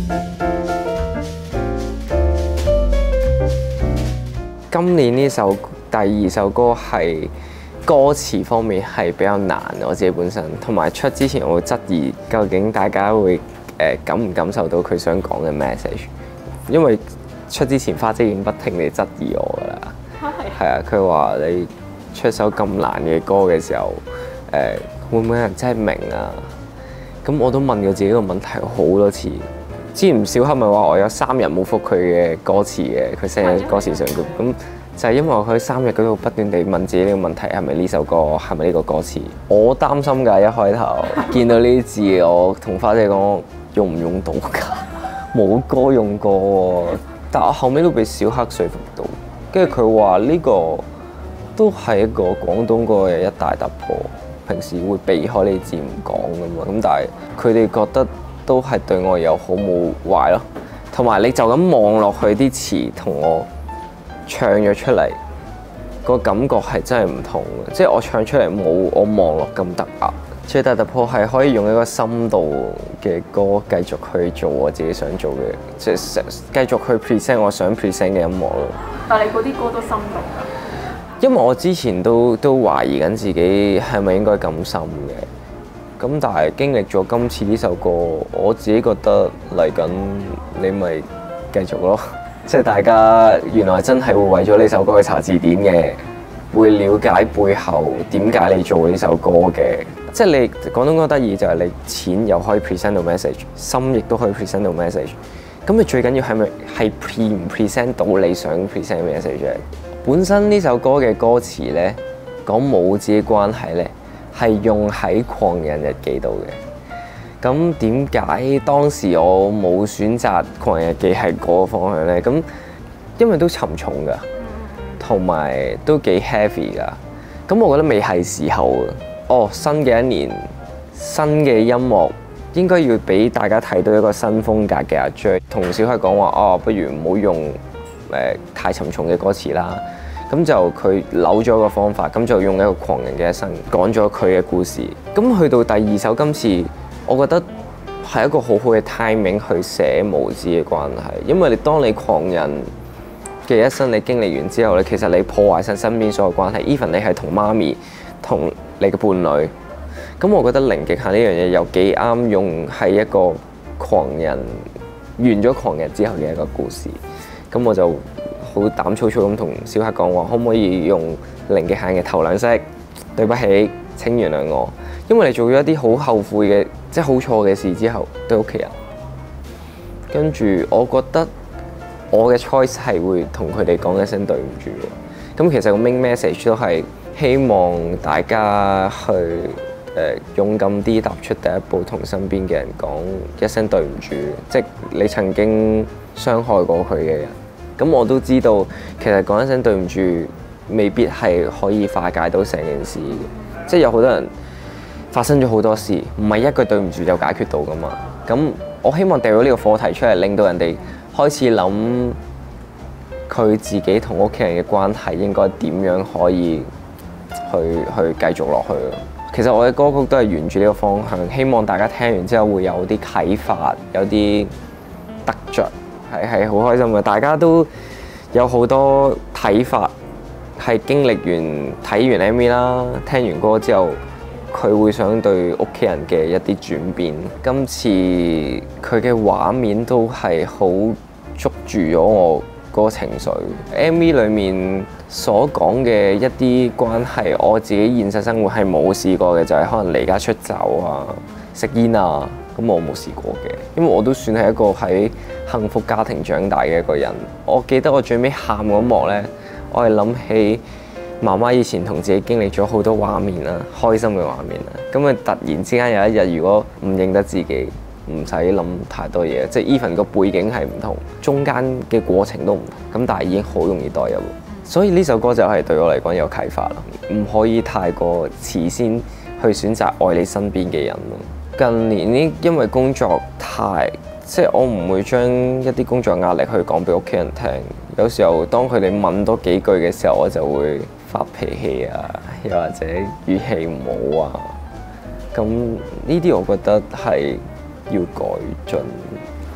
今年呢首第2首歌係歌詞方面係比較難，我自己本身同埋出之前我會質疑究竟大家會感唔感受到佢想講嘅 message， 因為出之前花姐已經不停地質疑我㗎啦。係啊，佢話你出首咁難嘅歌嘅時候，會唔會有人真係明啊？咁我都問過自己個問題好多次。之前小黑咪話我有3日冇覆佢嘅歌詞嘅，佢 send 歌詞上咁，就係因為我喺3日嗰度不斷地問自己呢個問題，係咪呢首歌，係咪呢個歌詞？我擔心㗎，一開頭見到呢啲字，我同花姐講用唔用到㗎？冇歌用過喎，但我後尾都俾小黑說服到，跟住佢話呢個都係一個廣東歌嘅一大突破，平時會避開呢啲字唔講㗎嘛，咁但係佢哋覺得都係對我有好冇壞咯，同埋你就咁望落去啲詞同我唱咗出嚟，個感覺係真係唔同嘅，即係我唱出嚟冇我望落咁突兀。最大突破係可以用一個深度嘅歌繼續去做我自己想做嘅，即係繼續去 present 我想 present 嘅音樂咯。 但係你嗰啲歌都深度㗎？ 因為我之前都懷疑緊自己係咪應該咁深嘅，咁但係經歷咗今次呢首歌，我自己覺得嚟緊你咪繼續咯，即係大家原來真係會為咗呢首歌去查字典嘅，會了解背後點解你做呢首歌嘅。即係你廣東歌得意就係你淺又可以 present 到 message， 深亦都可以 present 到 message。咁你最緊要係咪係 present 到你想 present 嘅 message 嘅？本身呢首歌嘅歌詞咧，講母子嘅關係咧，係用喺《狂人日記》度嘅。咁點解當時我冇選擇《狂人日記》係嗰個方向咧？咁因為都沉重㗎，同埋都幾 heavy 㗎。咁我覺得未係時候啊。哦，新嘅一年，新嘅音樂應該要俾大家睇到一個新風格嘅阿 J。同小黑講話，哦，不如唔好用太沉重嘅歌詞啦。咁就佢扭咗個方法，咁就用一個狂人嘅一生講咗佢嘅故事。咁去到第2首，今次我覺得係一個好好嘅 timing 去寫母子嘅關係，因為當你狂人嘅一生你經歷完之後咧，其實你破壞晒身邊所有關係 ，even 你係同媽咪、同你嘅伴侶。咁我覺得零極限呢樣嘢又幾啱用喺一個狂人完咗狂人之後嘅一個故事。咁我就好膽粗粗咁同小黑講話，可唔可以用零極限嘅頭2式？對不起，請原諒我，因為你做咗一啲好後悔嘅，即係好錯嘅事之後對屋企人。跟住我覺得我嘅 choice 係會同佢哋講一聲對唔住。咁其實個 main message 都係希望大家去勇敢啲踏出第一步，同身邊嘅人講一聲對唔住，即係你曾經傷害過佢嘅人。咁我都知道，其實講一聲對唔住，未必係可以化解到成件事嘅。即係有好多人發生咗好多事，唔係一句對唔住就解決到噶嘛。咁我希望掉咗呢個課題出嚟，令到人哋開始諗佢自己同屋企人嘅關係應該點樣可以去繼續落去咯。其實我嘅歌曲都係沿住呢個方向，希望大家聽完之後會有啲啟發，有啲得着，係好開心嘅。大家都有好多睇法，係經歷完睇完 MV 啦，聽完歌之後，佢會想對屋企人嘅一啲轉變。今次佢嘅畫面都係好捉住咗我個情緒。MV 裡面所講嘅一啲關係，我自己現實生活係冇試過嘅，就係可能離家出走啊、食煙啊，咁我冇試過嘅。因為我都算係一個喺幸福家庭長大嘅一個人。我記得我最尾喊嗰幕呢，我係諗起媽媽以前同自己經歷咗好多畫面啦，開心嘅畫面啦。咁啊，突然之間有一日，如果唔認得自己，唔使諗太多嘢，即係 even 個背景係唔同，中間嘅過程都唔同，咁但係已經好容易代入。所以呢首歌就係對我嚟講有啟發啦，唔可以太過遲先去選擇愛你身邊嘅人咯。近年呢，因為工作即係我唔會將一啲工作壓力去講俾屋企人聽。有時候當佢哋問多幾句嘅時候，我就會發脾氣啊，又或者語氣唔好啊。咁呢啲我覺得係要改進。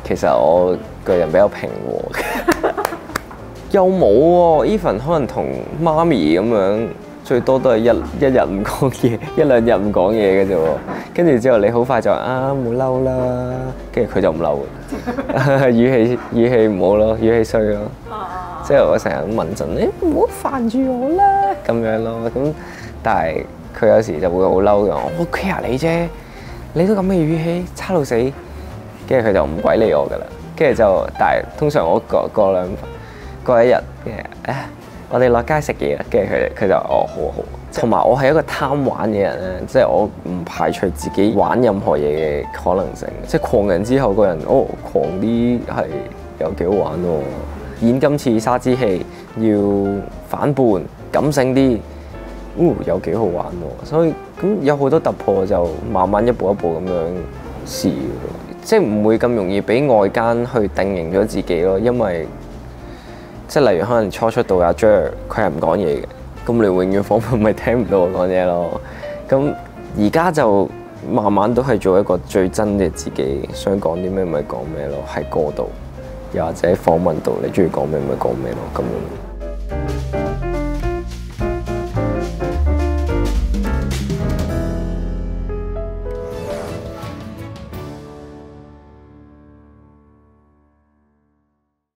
其實我個人比較平和，又冇喎。Even 可能同媽咪咁樣，最多都係一日唔講嘢，一兩日唔講嘢嘅啫喎。跟住之後你好快就啊冇嬲啦，跟住佢就唔嬲嘅，語氣唔好咯，語氣衰咯。即係我成日咁問陣，你唔好煩住我啦咁樣咯。咁但係佢有時就會好嬲嘅，我 care 你啫，你都咁嘅語氣差到死。跟住佢就唔鬼理我噶啦。跟住就，但係通常我過一日，我哋落街食嘢啦。跟住佢就哦好好。同埋我係一個貪玩嘅人咧，即係我唔排除自己玩任何嘢嘅可能性。即係狂人之後個人狂啲係有幾好玩喎。演今次沙之戲要反叛感性啲，有幾好玩喎。所以咁有好多突破就慢慢一步一步咁樣試，即係唔會咁容易俾外間去定型咗自己咯。因為即係例如可能初出道阿 Jer 佢係唔講嘢嘅，咁你永遠訪問咪聽唔到我講嘢咯。咁而家就慢慢都係做一個最真嘅自己，想講啲咩咪講咩咯，喺歌度。又或者訪問到你中意講咩咪講咩咯，咁樣。